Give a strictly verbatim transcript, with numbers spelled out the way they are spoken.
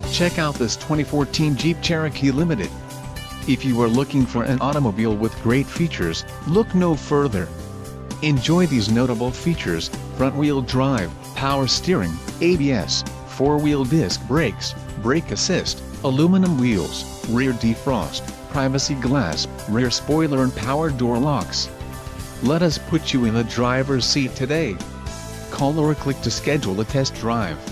Check out this twenty fourteen Jeep Cherokee Limited. If you are looking for an automobile with great features, look no further. Enjoy these notable features: front-wheel drive, power steering, A B S, four-wheel disc brakes, brake assist, aluminum wheels, rear defrost, privacy glass, rear spoiler and power door locks. Let us put you in the driver's seat today. Call or click to schedule a test drive.